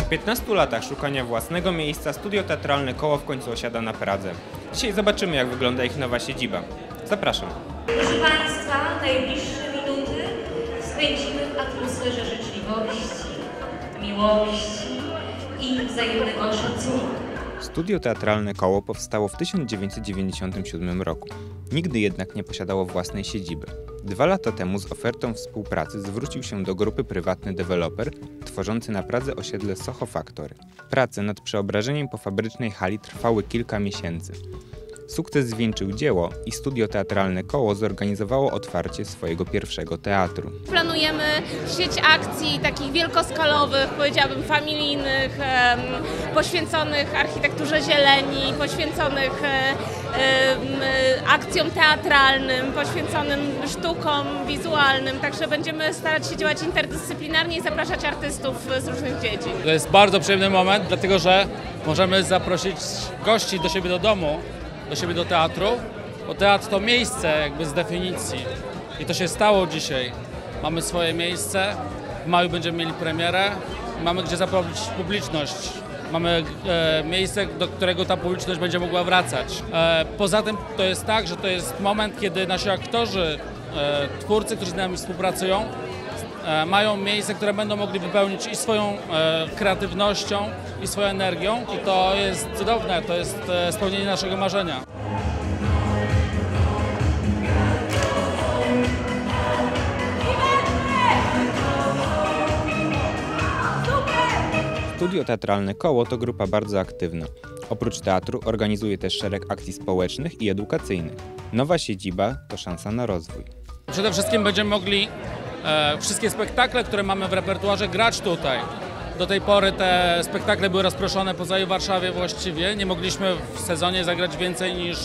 15 latach szukania własnego miejsca Studio Teatralne Koło w końcu osiada na Pradze. Dzisiaj zobaczymy, jak wygląda ich nowa siedziba. Zapraszam. Proszę Państwa, najbliższe minuty spędzimy w atmosferze życzliwości, miłości i wzajemnego szacunku. Studio Teatralne Koło powstało w 1997 roku. Nigdy jednak nie posiadało własnej siedziby. 2 lata temu z ofertą współpracy zwrócił się do grupy prywatny deweloper tworzący na Pradze osiedle Soho Factory. Prace nad przeobrażeniem pofabrycznej hali trwały kilka miesięcy. Sukces zwieńczył dzieło i Studio Teatralne Koło zorganizowało otwarcie swojego pierwszego teatru. Planujemy sieć akcji takich wielkoskalowych, powiedziałabym familijnych, poświęconych architekturze zieleni, poświęconych akcjom teatralnym, poświęconym sztukom wizualnym. Także będziemy starać się działać interdyscyplinarnie i zapraszać artystów z różnych dziedzin. To jest bardzo przyjemny moment, dlatego że możemy zaprosić gości do siebie do domu, do siebie do teatru, bo teatr to miejsce jakby z definicji i to się stało dzisiaj. Mamy swoje miejsce, w maju będziemy mieli premierę, mamy gdzie zaprowadzić publiczność, mamy miejsce, do którego ta publiczność będzie mogła wracać. Poza tym to jest tak, że to jest moment, kiedy nasi aktorzy, twórcy, którzy z nami współpracują, mają miejsce, które będą mogli wypełnić i swoją kreatywnością, i swoją energią i to jest cudowne, to jest spełnienie naszego marzenia. Studio Teatralne Koło to grupa bardzo aktywna. Oprócz teatru organizuje też szereg akcji społecznych i edukacyjnych. Nowa siedziba to szansa na rozwój. Przede wszystkim będziemy mogli wszystkie spektakle, które mamy w repertuarze, grać tutaj. Do tej pory te spektakle były rozproszone po całej Warszawie właściwie. Nie mogliśmy w sezonie zagrać więcej niż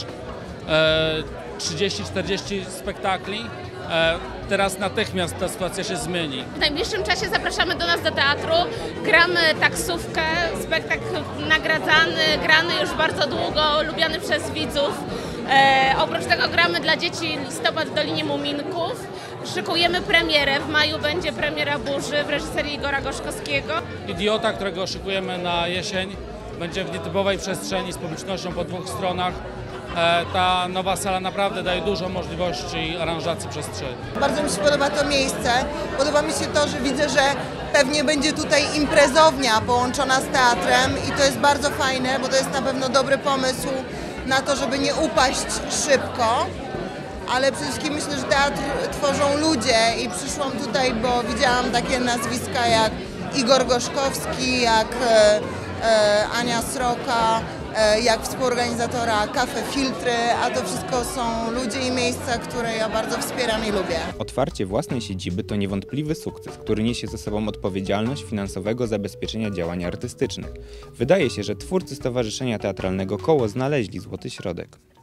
30-40 spektakli. Teraz natychmiast ta sytuacja się zmieni. W najbliższym czasie zapraszamy do nas do teatru, gramy taksówkę, spektakl nagradzany, grany już bardzo długo, lubiany przez widzów. Oprócz tego gramy dla dzieci Listopad w Dolinie Muminków. Szykujemy premierę, w maju będzie premiera Burzy w reżyserii Igora Gorzkowskiego. Idiota, którego szykujemy na jesień, będzie w nietypowej przestrzeni z publicznością po 2 stronach. Ta nowa sala naprawdę daje dużo możliwości aranżacji przestrzeni. Bardzo mi się podoba to miejsce. Podoba mi się to, że widzę, że pewnie będzie tutaj imprezownia połączona z teatrem i to jest bardzo fajne, bo to jest na pewno dobry pomysł na to, żeby nie upaść szybko. Ale przede wszystkim myślę, że teatr tworzą ludzie i przyszłam tutaj, bo widziałam takie nazwiska jak Igor Gorzkowski, jak Ania Sroka, jak współorganizatora Cafe Filtry, a to wszystko są ludzie i miejsca, które ja bardzo wspieram i lubię. Otwarcie własnej siedziby to niewątpliwy sukces, który niesie ze sobą odpowiedzialność finansowego zabezpieczenia działań artystycznych. Wydaje się, że twórcy Stowarzyszenia Teatralnego Koło znaleźli złoty środek.